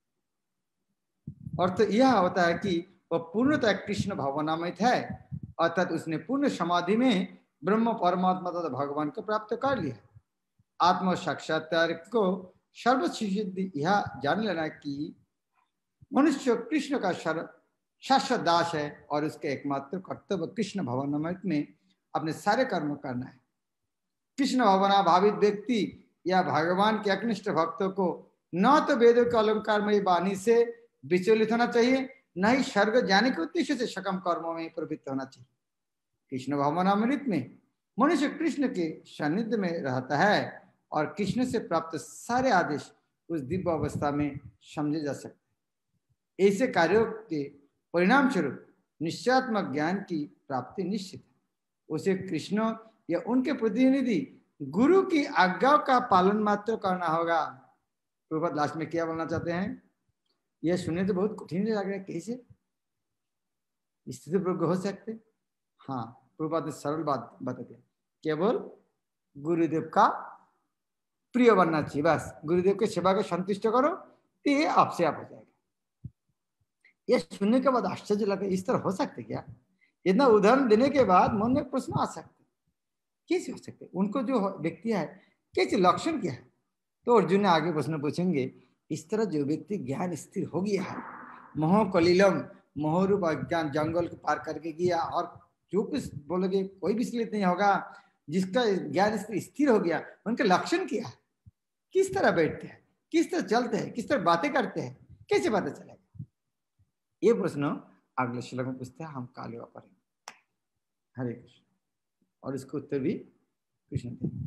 अर्थ यह होता है कि वह पूर्णतः कृष्ण भावनामय है, अर्थात उसने पूर्ण समाधि में ब्रह्म परमात्मा तथा भगवान को प्राप्त कर लिया। आत्म साक्षात्कार को सर्वसिद्धि यह जान लेना कि मनुष्य कृष्ण का शाश्वत दास है और उसके एकमात्र कर्तव्य कृष्ण भावनामय में अपने सारे कर्म करना है। कृष्ण भावना भावित व्यक्ति या भगवान के एकनिष्ठ भक्तों को न तो वेदों के अलंकारमयी वाणी से विचलित होना चाहिए, न ही स्वर्ग जाने के उद्देश्य से सकम कर्मों में प्रवृत्त होना चाहिए। कृष्ण भवनामृत में मनुष्य कृष्ण के सानिध्य में रहता है और कृष्ण से प्राप्त सारे आदेश उस दिव्य अवस्था में समझे जा सकते हैं। ऐसे कार्यों के परिणाम स्वरूप निश्चयात्मक ज्ञान की प्राप्ति निश्चित है। उसे कृष्ण या उनके प्रतिनिधि गुरु की आज्ञा का पालन मात्र करना होगा। प्रभुपाद लास्ट में क्या बोलना चाहते हैं? यह सुनने तो बहुत कठिन लग रहा है, कैसे स्थिति प्रज्ञ हो सकते? हाँ, प्रभुपाद ने सरल बात बता दिया, केवल गुरुदेव का प्रिय बनना चाहिए, बस गुरुदेव के सेवा को संतुष्ट करो तो ये आपसे आप हो जाएगा। यह सुनने के बाद आश्चर्य लगे, इस तरह हो सकते क्या? इतना उदाहरण देने के बाद मन में प्रश्न आ सकते, कैसे हो सकते? उनको जो व्यक्ति है कैसे, लक्षण क्या है? तो अर्जुन ने आगे प्रश्न पूछेंगे, इस तरह जो व्यक्ति ज्ञान स्थिर हो गया है, मोह कलिलम मोहरूप अज्ञान जंगल को पार करके गया, और जो कुछ बोलोगे कोई विचलित नहीं होगा, जिसका ज्ञान स्थिर हो गया, उनके लक्षण क्या है, किस तरह बैठते हैं, किस तरह चलते हैं, किस तरह बातें करते हैं, कैसे पता चलेगा? ये प्रश्न अगले श्लोक में पूछते हैं, हम काले करेंगे। हरे कृष्ण। और इसको उत्तर भी कृष्ण देंगे।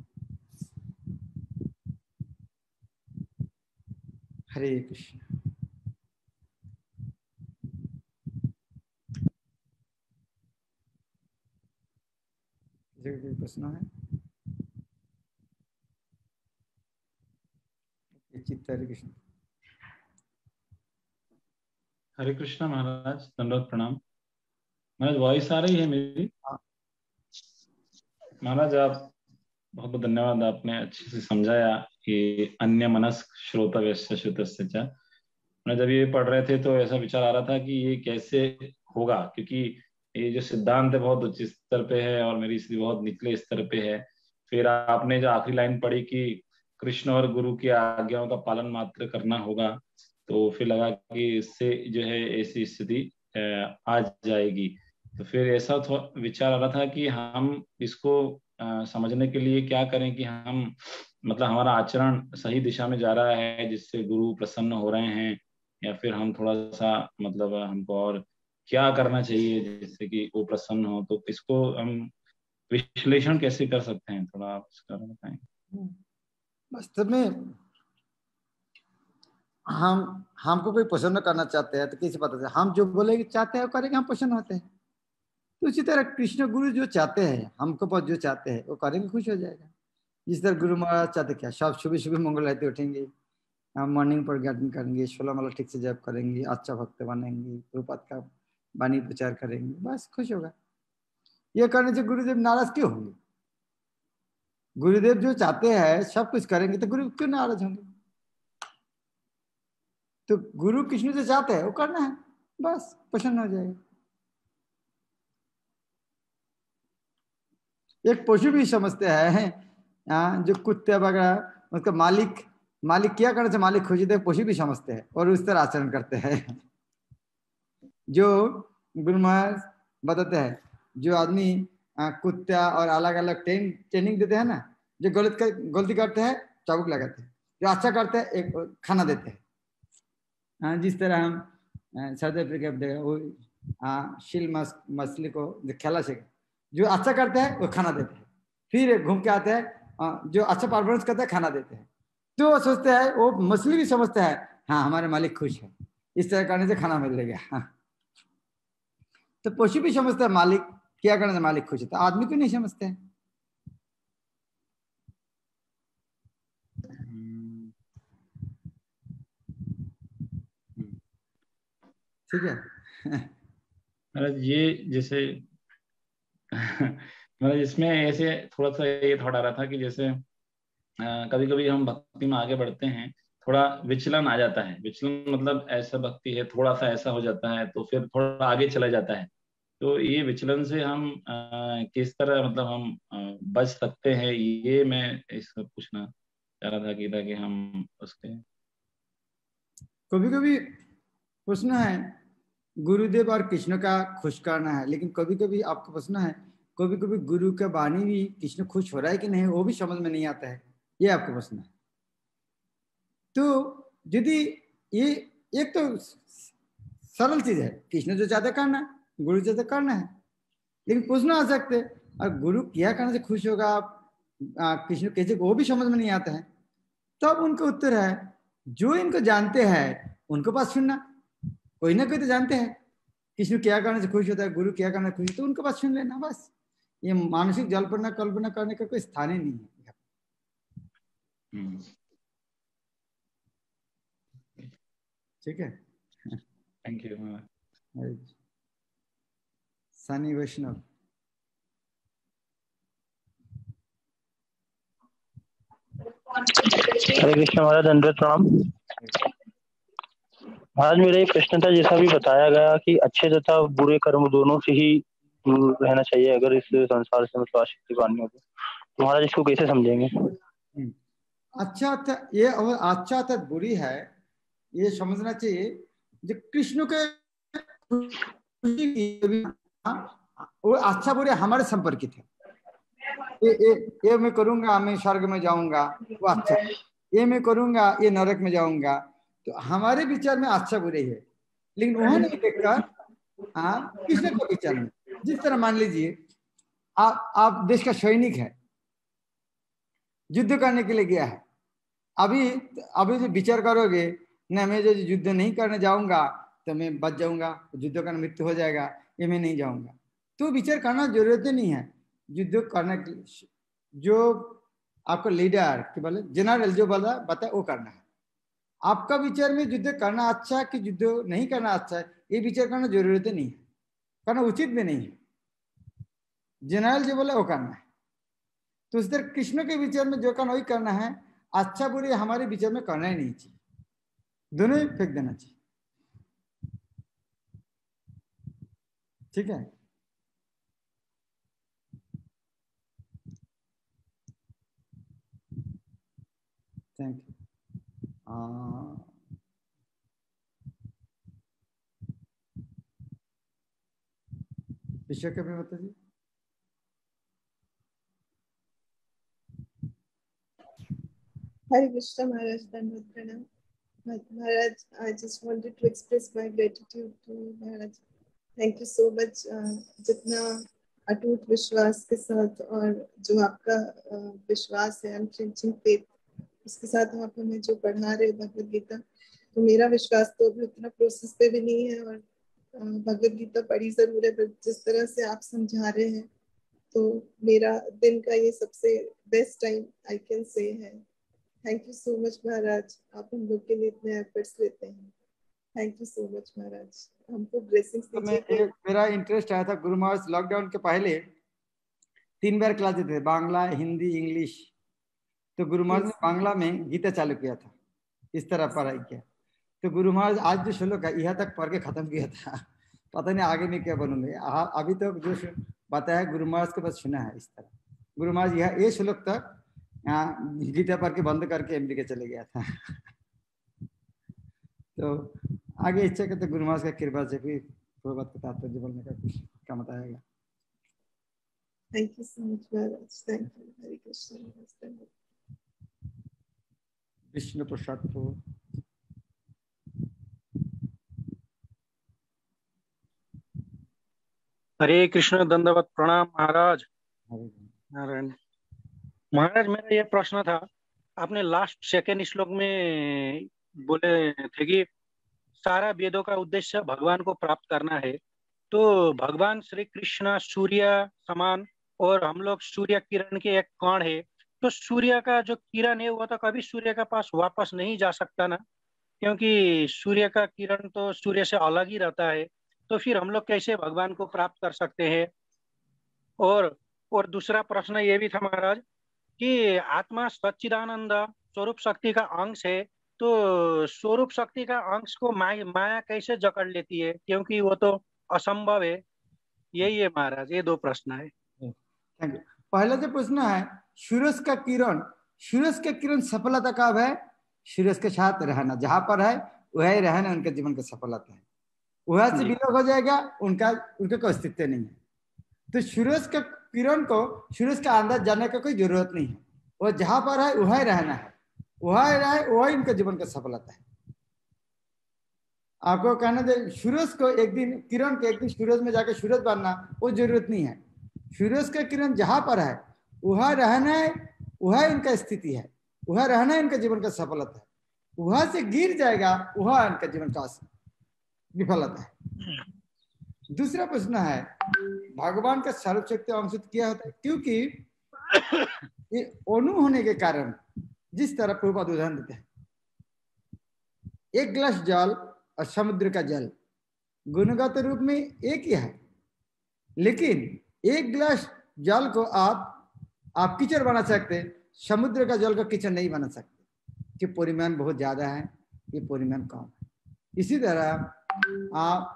हरे कृष्ण। कोई प्रश्न है? चित्त हरे कृष्ण। हरे कृष्णा महाराज, दंडवत प्रणाम। महाराज वॉइस आ रही है मेरी? महाराज आप बहुत बहुत धन्यवाद, आपने अच्छे से समझाया कि अन्य मनस्क श्रोतव्यस्य श्रुतस्य च। मैं जब ये पढ़ रहे थे तो ऐसा विचार आ रहा था कि ये कैसे होगा, क्योंकि ये जो सिद्धांत है बहुत उच्च स्तर पे है और मेरी स्थिति बहुत निचले स्तर पे है। फिर आपने जो आखिरी लाइन पढ़ी कि कृष्ण और गुरु की आज्ञाओं का पालन मात्र करना होगा, तो फिर लगा कि इससे जो है ऐसी स्थिति आ जाएगी। तो फिर ऐसा विचार आ रहा था कि हम इसको समझने के लिए क्या करें कि हम मतलब हमारा आचरण सही दिशा में जा रहा है जिससे गुरु प्रसन्न हो रहे हैं, या फिर हम थोड़ा सा मतलब हमको और क्या करना चाहिए जिससे कि वो प्रसन्न हो। तो इसको हम विश्लेषण कैसे कर सकते हैं, थोड़ा आप इसका बताएं। वास्तव में हमको कोई प्रसन्न करना चाहते हैं तो कैसे पता चले? हम जो बोलेंगे चाहते हैं वो करेंगे, हम प्रसन्न होते हैं। तो इसी तरह कृष्ण गुरु जो चाहते हैं, हमको पर जो चाहते हैं वो करेंगे, खुश हो जाएगा। जिस तरह गुरु महाराज चाहते क्या, सब सुबह सुबह मंगल आरती उठेंगे, मॉर्निंग पर गार्डन करेंगे, 16 माला ठीक से जप करेंगे, अच्छा भक्त बनेंगे, प्रभुपाद का वाणी प्रचार करेंगे, बस खुश होगा। ये करने से गुरुदेव नाराज क्यों होंगे? गुरुदेव जो चाहते हैं सब कुछ करेंगे तो गुरु क्यों नाराज होंगे? तो गुरु कृष्ण जो चाहते हैं वो करना है, बस प्रसन्न हो जाएगा। एक पशु भी समझते हैं, जो कुत्ते वगैरह उसका मालिक क्या करना चाहिए, मालिक खुशी दे, पशु भी समझते हैं और उस तरह आचरण करते हैं। जो गुरु महाराज बताते हैं, जो आदमी कुत्ता और अलग अलग ट्रेनिंग देते हैं ना, जो गलती करते हैं चाबुक लगाते हैं, जो अच्छा करते हैं एक खाना देते हैं। जिस तरह हम साउथ अफ्रीका देखा, वो शील मछली को खेला सीखा, जो अच्छा करते हैं वो खाना देते हैं, फिर घूम के आते हैं, जो अच्छा परफॉर्मेंस करते हैं खाना देते हैं। तो वो सोचते हैं, वो मछली भी समझते हैं, हाँ हमारे मालिक खुश है, इस तरह करने से खाना मिलेगा। हाँ। तो पशु भी समझते हैं मालिक क्या करने से मालिक खुश है, तो आदमी क्यों नहीं समझते हैं? ठीक है। महाराज ये जैसे मतलब इसमें ऐसे थोड़ा सा ये थॉट आ रहा था कि जैसे कभी कभी हम भक्ति में आगे बढ़ते हैं, थोड़ा विचलन आ जाता है। विचलन मतलब ऐसा भक्ति है थोड़ा सा ऐसा हो जाता है तो फिर थोड़ा आगे चला जाता है। तो ये विचलन से हम किस तरह मतलब हम बच सकते हैं, ये मैं इसको पूछना चाह रहा था कि हम उसके कभी कभी प्रश्न है गुरुदेव और कृष्ण का खुश करना है, लेकिन कभी कभी आपका प्रश्न है कभी कभी गुरु का वाणी भी कृष्ण खुश हो रहा है कि नहीं वो भी समझ में नहीं आता है, ये आपका प्रश्न है। तो यदि ये एक तो सरल चीज है, कृष्ण जो चाहते करना है, गुरु चाहते करना है, लेकिन पूछना आ सकते और गुरु क्या करने से खुश होगा, कृष्ण कैसे, वो भी समझ में नहीं आता है। तब उनका उत्तर है जो इनको जानते हैं उनको पास सुनना, कोई ना कोई तो जानते हैं कृष्ण क्या करने से खुश होता है, गुरु क्या करने से खुश, तो उनके पास सुन लेना बस। ये मानसिक जल्पना कल्पना करने का कोई स्थान ही नहीं है। ठीक है, थैंक यू। सनी वैष्णव। हरे कृष्ण महाराज, दंडवत प्रणाम। महाराज मेरा ये प्रश्न था, जैसा भी बताया गया कि अच्छे तथा बुरे कर्म दोनों से ही दूर रहना चाहिए अगर इस संसार से मतलब आसक्ति पानी हो, तो महाराज इसको कैसे समझेंगे? अच्छा था ये, और अच्छा था बुरी है ये समझना चाहिए। जो कृष्ण के वो अच्छा बुरे हमारे संपर्कित है। ये मैं करूंगा मैं स्वर्ग में जाऊंगा, वो अच्छा, ये मैं करूंगा ये नरक में जाऊंगा, तो हमारे विचार में अच्छा बुरे है। लेकिन वह नहीं देखकर कृष्ण के विचार में, जिस तरह मान लीजिए आप देश का सैनिक है, युद्ध करने के लिए गया है, अभी जो विचार करोगे ना मैं जो युद्ध नहीं करने जाऊंगा तो मैं बच जाऊंगा, युद्ध करना मृत्यु हो जाएगा, ये मैं नहीं जाऊंगा, तो विचार करना जरूरत नहीं है। युद्ध करने के जो आपका लीडर कि बोले जनरल जो बोला बता वो करना है। आपका विचार में युद्ध करना अच्छा है कि युद्ध नहीं करना अच्छा है, ये विचार करना जरूरत नहीं है, करना उचित भी नहीं है। जनरल जो बोले वो करना है। तो उस तरह कृष्ण के विचार में जो करना वही करना है। अच्छा बुरे हमारे विचार में करना ही नहीं चाहिए, दोनों ही फेंक देना चाहिए। ठीक है, थैंक यू। विषय के भी बता जी। Hare Krishna Maharaj, Dandavad Pranam. Maharaj, I just wanted to express my gratitude to Maharaj. Thank you so much. जितना अटूट विश्वास के साथ और जो आपका विश्वास है, अनफ्लिंचिंग फेथ, उसके साथ आप हमें जो पढ़ा रहे भगवद गीता, तो मेरा विश्वास तो अभी उतना प्रोसेस पे भी नहीं है और भगवद गीता पढ़ी जरूर है, पर जिस तरह से आप समझा रहे हैं तो मेरा दिन का ये सबसे best time I can say है। थैंक यू सो मच महाराज, आप हम लोग के लिए इतने एफर्ट्स लेते हैं। थैंक यू सो मच महाराज, हमको ब्लेसिंग्स दीजिए। मेरा इंटरेस्ट आया था, गुरु महाराज लॉकडाउन के पहले 3 बार क्लास देते थे, बांग्ला, हिंदी, इंग्लिश। तो गुरु महाराज ने बांग्ला में गीता चालू किया था, इस तरह पढ़ाई किया। तो गुरु महाराज आज जो श्लोक है यहाँ तक पढ़ के खत्म किया था, पता नहीं आगे में क्या बनूंगे। अभी तो जो बताया गुरु महाराज के पास सुना है इस तरह। गुरु महाराज यह ये श्लोक तक गीता पढ़ के बंद करके अमेरिका चले गया था। तो आगे इच्छा करते गुरु महाराज का कृपा से भी थोड़ा बहुत तात्पर्य बोलने का कुछ काम आएगा। थैंक यू सो मच महाराज, थैंक यू। हरे कृष्ण। विष्णु प्रसाद को हरे कृष्ण, दंडवत प्रणाम महाराज। नारायण महाराज, मेरा ये प्रश्न था, आपने लास्ट सेकेंड श्लोक में बोले थे कि सारा वेदों का उद्देश्य भगवान को प्राप्त करना है। तो भगवान श्री कृष्ण सूर्य समान और हम लोग सूर्य किरण के एक कण है, तो सूर्य का जो किरण है वो तो कभी सूर्य के पास वापस नहीं जा सकता ना, क्योंकि सूर्य का किरण तो सूर्य से अलग ही रहता है। तो फिर हम लोग कैसे भगवान को प्राप्त कर सकते हैं? और दूसरा प्रश्न ये भी था महाराज कि आत्मा सच्चिदानंद स्वरूप शक्ति का अंश है, तो स्वरूप शक्ति का अंश को माया कैसे जकड़ लेती है, क्योंकि वो तो असंभव है। यही है महाराज, ये 2 प्रश्न है। Thank you. पहला जो प्रश्न है सूरज का किरण, सूरज का किरण सफलता कब है? सूरज के साथ रहना, जहां पर है वह रहना उनके जीवन की सफलता है। वह से विलोप हो जाएगा, उनका कोई अस्तित्व नहीं है। तो सूरज का किरण को सूरज का अंदर जाने का कोई जरूरत नहीं है, वो जहां पर है वह रहना है, वह रहे, वह इनके जीवन का सफलता है। आपको कहना चाहिए सूरज को एक दिन किरण के एक दिन सूरज में जाकर सूरज बनना वो जरूरत नहीं है। सूरज का किरण जहां पर है वहां रहना है, वह इनका स्थिति है, वह रहना इनका जीवन का सफलता है। वहां से गिर जाएगा वह इनका जीवन का विफलता है। दूसरा प्रश्न है भगवान का सर्वशक्ति अंश क्या होता है? क्योंकि ये अणु होने के कारण, जिस तरह प्रभुपाद उदाहरण देते हैं, एक गिलास जल और समुद्र का जल गुणगत रूप में एक ही है, लेकिन एक गिलास जल को आप कीचड़ बना सकते, समुद्र का जल को कीचड़ नहीं बना सकते, कि परिमाण बहुत ज्यादा है, ये परिमाण कम है। इसी तरह आप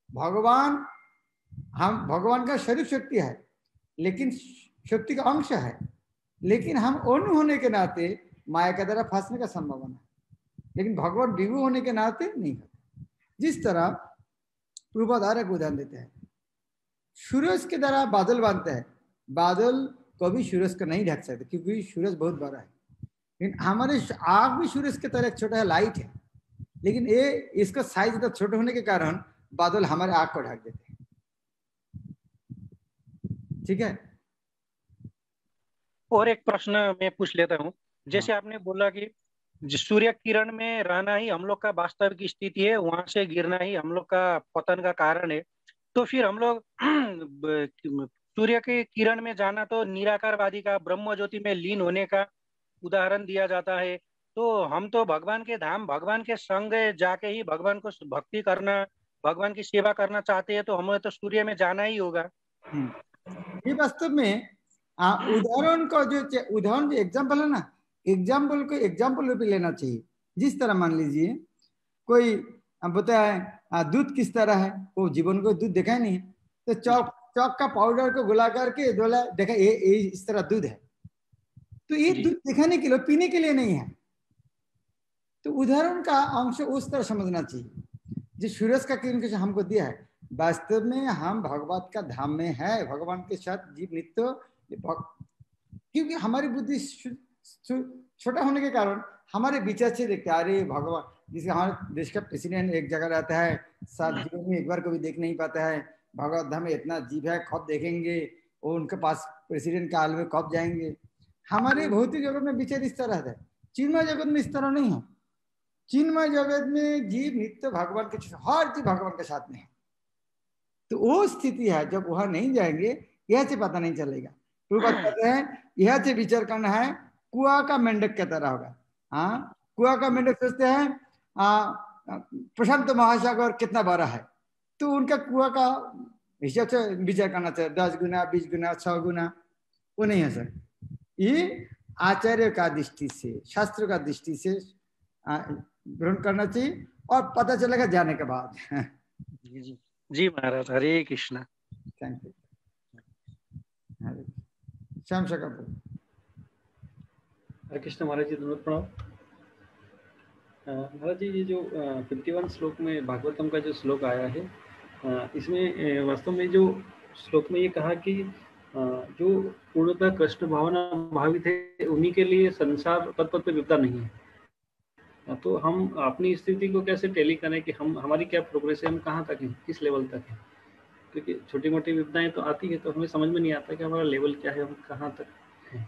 भगवान का शरीर शक्ति है, लेकिन शक्ति का अंश है, लेकिन हम अणु होने के नाते माया के द्वारा फंसने का संभावना है, लेकिन भगवान विभु होने के नाते नहीं होते। जिस तरह प्रभुपाद एक उदाहरण देते हैं, सूरज के द्वारा बादल बनते हैं, बादल कभी सूरज को नहीं ढक सकते क्योंकि सूरज बहुत बड़ा है, लेकिन हमारे आग भी सूरज के तरह छोटा है, लाइट है, लेकिन ये इसका साइज इतना छोटा होने के कारण बादल हमारे आग को ढक देते हैं। ठीक है। और एक प्रश्न मैं पूछ लेता हूँ, जैसे आपने बोला कि सूर्य किरण में रहना ही हम लोग का वास्तविक स्थिति है, वहां से गिरना ही हम लोग का पतन का कारण है, तो फिर हम लोग सूर्य के किरण में जाना तो निराकारवादी का ब्रह्म ज्योति में लीन होने का उदाहरण दिया जाता है। तो हम तो भगवान के धाम, भगवान के संग जाके ही भगवान को भक्ति करना, भगवान की सेवा करना चाहते हैं, तो हमें तो सूर्य में जाना ही होगा। ये वास्तव में उदाहरण का जो उदाहरण एग्जाम्पल है ना, एग्जाम्पल को एग्जाम्पल रूप लेना चाहिए। जिस तरह मान लीजिए कोई बताया दूध किस तरह है, वो जीवन को दूध देखा ही नहीं है, तो चौक का पाउडर को गुला करके बोला देखा ये इस तरह दूध है, तो ये दूध दिखाने के लिए, पीने के लिए नहीं है। तो उदाहरण का अंश उस तरह समझना चाहिए। जो सूरज का किरण के हमको दिया है, वास्तव में हम भगवत का धाम में है, भगवान के साथ जीव नित्य, क्योंकि हमारी बुद्धि छोटा होने के कारण हमारे विचार से देखते अरे भगवान, जिसके हमारे देश का प्रेसिडेंट एक जगह रहता है, सात जीवन में एक बार कभी देख नहीं पाता है, भगवत धाम में इतना जीव है, कब देखेंगे, और उनके पास प्रेसिडेंट काल में कब जाएंगे। हमारे भौतिक जगत में विचार इस तरह है, चिन्मय जगत में इस तरह नहीं है। चिन्मय जगत में जीव नित्य भगवान के, हर जीव भगवान के साथ में है। तो वो स्थिति है, जब वहां नहीं जाएंगे यह से पता नहीं चलेगा। प्रभुपाद कहते हैं यह से विचार करना है, कुआ का मेंढक की तरह होगा। हाँ, कुआ का मेंढक सोचते हैं प्रशांत महासागर कितना बड़ा है, तो उनका कुआ का हिसाब से विचार करना चाहिए, 10 गुना 20 गुना 100 गुना, वो नहीं है सर। ये आचार्य का दृष्टि से, शास्त्र का दृष्टि से ग्रहण करना चाहिए, और पता चलेगा जाने के बाद। जी महाराज, हरे कृष्णा। Thank you. श्याम शकर हरे कृष्ण महाराज जी, धन्यवाद, प्रणाम। महाराज जी, ये जो 51 श्लोक में भागवतम का जो श्लोक आया है, इसमें वास्तव में जो श्लोक में ये कहा कि जो पूर्णतः कृष्ण भावना भावित है उन्हीं के लिए संसार पद पद पे विपदा नहीं है। तो हम अपनी स्थिति को कैसे टैली करें कि हमारी क्या प्रोग्रेस है, हम कहाँ तक हैं, किस लेवल तक हैं? क्योंकि छोटी मोटी विपदाएं तो आती है, तो हमें समझ में नहीं आता कि हमारा लेवल क्या है, हम कहाँ तक हैं।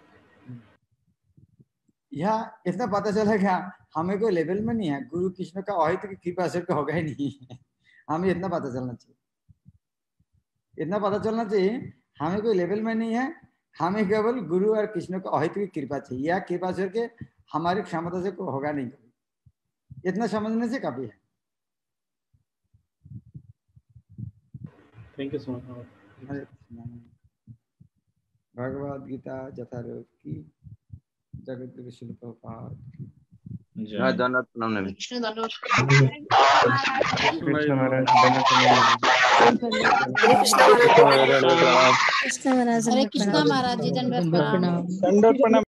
यहाँ इतना पता चलेगा हमें कोई लेवल में नहीं है, गुरु कृष्ण का अहित की कृपा से होगा ही नहीं है। हमें इतना पता चलना चाहिए, इतना पता चलना चाहिए हमें कोई लेवल में नहीं है, हमें केवल गुरु और कृष्ण का अहित की कृपा चाहिए, या कृपा से के हमारी क्षमता से कोई होगा नहीं, इतना समझने से काफी है। Thank you so much. Bhagavad Gita यथारूप की, जगत गुरु श्रील प्रभुपाद की जय। धन्यवाद, प्रणाम। कृष्ण महाराज जी, धन्यवाद।